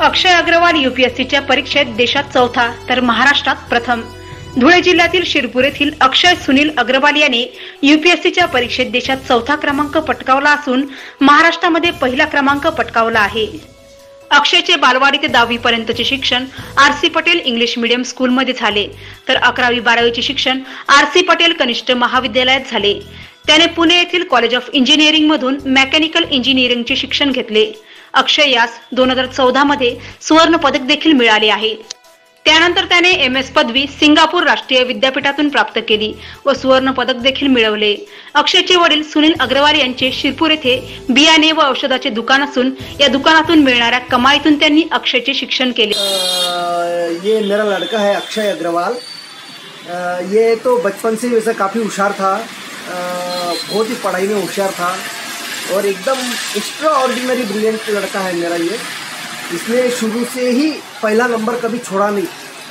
अक्षय अग्रवाल यूपीएससीच्या परीक्षेत देशात चौथा तर महाराष्ट्रात प्रथम। धुळे जिल्ह्यातील शिरपूर येथील अक्षय सुनील अग्रवाल याने यूपीएससीच्या परीक्षेत देशात चौथा क्रमांक पटकावला असून महाराष्ट्रामध्ये पहिला क्रमांक पटकावला आहे। अक्षयचे बालवाडी ते 10वी पर्यंतचे शिक्षण आरसी पटेल इंग्लिश मीडियम स्कूलमध्ये झाले, तर 11वी-12वीचे शिक्षण आरसी पटेल कनिष्ठ महाविद्यालयात झाले। त्याने पुणे येथील कॉलेज ऑफ इंजिनिअरिंग मधून मेकॅनिकल इंजिनिअरिंगचे शिक्षण घेतले। अक्षय यास 2014 मध्ये सुवर्ण पदक देखील मिळाले आहे। त्यानंतर त्याने एमएस पदवी सिंगापूर राष्ट्रीय विद्यापीठातून प्राप्त केली व सुवर्ण पदक देखील मिळवले। अक्षयचे वडील सुनील अग्रवाल यांचे शिरपूर येथे बियाणे व औषधाचे दुकान असून या दुकानातून मिळणाऱ्या कमाईतून त्यांनी अक्षयचे शिक्षण केले। ये मेरा लड़का है अक्षय अग्रवाल। ये तो बचपन से वैसे काफ़ी होशियार था, बहुत ही पढ़ाई में होशियार था और एकदम एक्स्ट्रा ऑर्डिनरी ब्रिलियंट लड़का है मेरा ये। इसने शुरू से ही पहला नंबर कभी छोड़ा नहीं।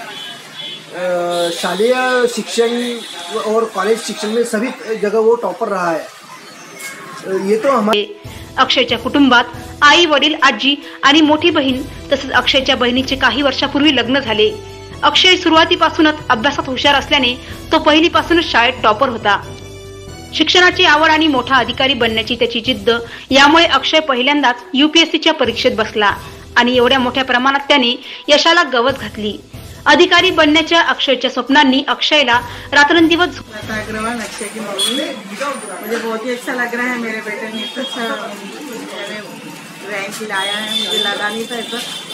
शालेय शिक्षण और कॉलेज शिक्षण में सभी जगह वो टॉपर रहा है। ये तो हमारे अक्षयच्या कुटुंबात आई, वडील, आजी आणि मोठी बहीण तसेच अक्षयच्या बहिणीचे काही वर्षापूर्वी लग्न झाले। अक्षय सुरुवातीपासूनच अभ्यासात हुशार असल्याने तो पहिलीपासूनच शाळेत टॉपर होता। शिक्षणाची आवड आणि मोठा अधिकारी बनण्याची त्याची जिद्द यामुळे अक्षय पहिल्यांदाच यूपीएससीच्या परीक्षेत बसला आणि एवढ्या मोठ्या प्रमाणात त्याने यशाला गवत घातली। अधिकारी बनण्याच्या अक्षयच्या स्वप्नांनी अक्षयला रात्रंदिवस अग्रवाल अक्षय की मम्मी, मुझे बहुत ही अच्छा लग रहा है। मेरे बेटे ने इतना अच्छा रैंक लाया है, मुझे लगा नहीं था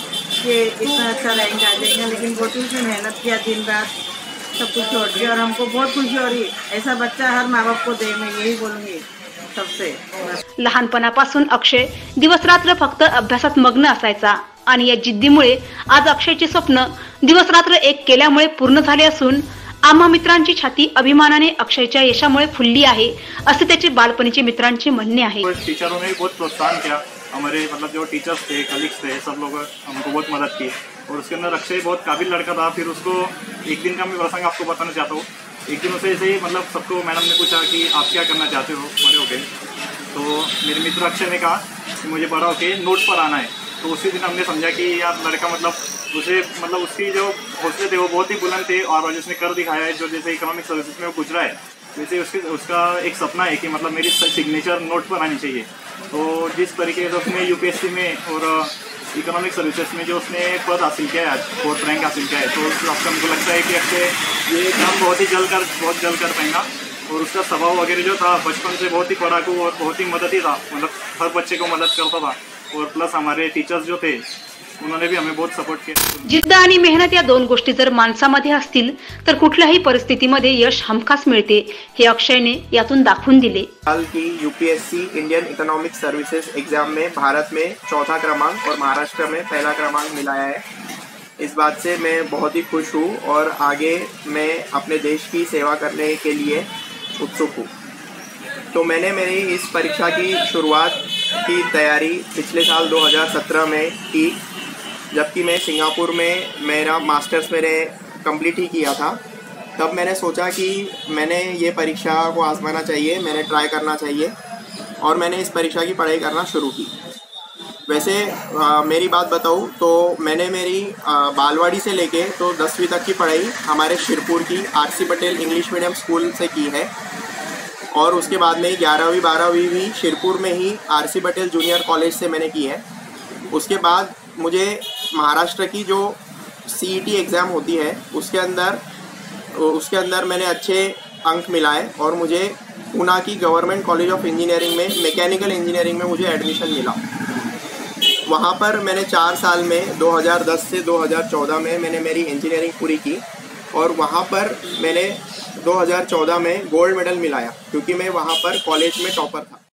कि इतना अच्छा रैंक आ जाएगा, लेकिन बहुत ही उसने मेहनत किया, दिन रात सब कुछ छोड़ दिया और हमको बहुत खुशी हो रही है। ऐसा बच्चा हर माँ बाप को दे, मैं यही बोलूँगी सबसे। लहानपणापासून अक्षय दिवस रात्र फक्त अभ्यासात मग्न असायचा आणि या जिद्दीमुळे आज अक्षयचे स्वप्न दिवस रात्र एक केल्यामुळे पूर्ण झाले असून आम्हा मित्रांची छाती अभिमानाने अक्षयच्या यशामुळे फुलली आहे असे त्याचे बालपणीचे मित्रांचे म्हणणे आहे। टीचरों ने बहुत प्रोत्साहन किया, हमारे मतलब जो टीचर्स थे, कलीग्स थे, सब लोग हमको बहुत मदद की और उसके अंदर अक्षय बहुत काबिल लड़का था। फिर उसको एक दिन का मैं प्रसंग आपको बताना चाहता हूँ। एक दिन उसे ऐसे ही मतलब सबको मैडम ने पूछा कि आप क्या करना चाहते हो बड़े होके, तो मेरे मित्र अक्षय ने कहा कि मुझे बड़ा होके नोट पर आना है। तो उसी दिन हमने समझा कि यार लड़का मतलब उसे मतलब उसकी जो हौसले थे वो बहुत ही बुलंद थे और जिसने कर दिखाया है, जो जैसे इकोनॉमिक सर्विसेज में वो गुजरा है, वैसे उसका एक सपना है कि मतलब मेरी सिग्नेचर नोट पर आनी चाहिए। तो जिस तरीके से उसने यूपीएससी में और इकोनॉमिक सर्विसेज में जो उसने पद हासिल किया है, आज 4th रैंक हासिल किया है, तो उस हिसाब से हमको लगता है कि अक्षय ये काम बहुत जल्द कर पाएगा। और उसका स्वभाव वगैरह जो था बचपन से बहुत ही पढ़ाकू और बहुत ही मददी था, मतलब हर बच्चे को मदद करता था और प्लस हमारे टीचर्स जो थे उन्होंने भी हमें बहुत सपोर्ट किया। जिद्द आणि मेहनत या दोन गोष्टी जर माणसामध्ये असतील तर कुठल्याही परिस्थितीमध्ये यश हमखास मिळते, हे अक्षयने यातून दाखवून दिले। साल की UPSC Indian economic services exam में भारत में चौथा क्रमांक और महाराष्ट्र में पहला क्रमांक मिलाया है। इस बात से मैं बहुत ही खुश हूँ और आगे मैं अपने देश की सेवा करने के लिए उत्सुक हूँ। तो मैंने मेरी इस परीक्षा की शुरुआत की तैयारी पिछले साल 2017 में की, जबकि मैं सिंगापुर में मेरा मास्टर्स मैंने कंप्लीट ही किया था। तब मैंने सोचा कि मैंने ये परीक्षा को आजमाना चाहिए, मैंने ट्राई करना चाहिए और मैंने इस परीक्षा की पढ़ाई करना शुरू की। वैसे मेरी बात बताऊँ तो मैंने मेरी बालवाड़ी से लेके तो 10वीं तक की पढ़ाई हमारे शिरपूर की RC Patel English medium school से की है और उसके बाद में 11वीं-12वीं भी शिरपूर में ही आरसी पटेल जूनियर कॉलेज से मैंने की है। उसके बाद मुझे महाराष्ट्र की जो सीईटी एग्ज़ाम होती है उसके अंदर मैंने अच्छे अंक मिलाए और मुझे पूना की गवर्नमेंट कॉलेज ऑफ इंजीनियरिंग में मैकेनिकल इंजीनियरिंग में मुझे एडमिशन मिला। वहाँ पर मैंने 4 साल में 2010 से 2014 में मैंने मेरी इंजीनियरिंग पूरी की और वहाँ पर मैंने 2014 में गोल्ड मेडल मिलाया क्योंकि मैं वहाँ पर कॉलेज में टॉपर था।